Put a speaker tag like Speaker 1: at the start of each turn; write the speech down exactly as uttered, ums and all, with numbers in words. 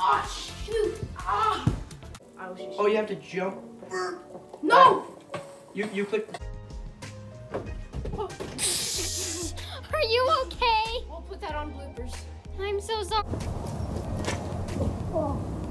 Speaker 1: Oh, shoot. Ah. I was just
Speaker 2: Oh, you have to jump.
Speaker 1: No!
Speaker 2: You, you click.
Speaker 3: Are you okay?
Speaker 1: We'll put that on bloopers.
Speaker 3: I'm so sorry.
Speaker 1: Oh.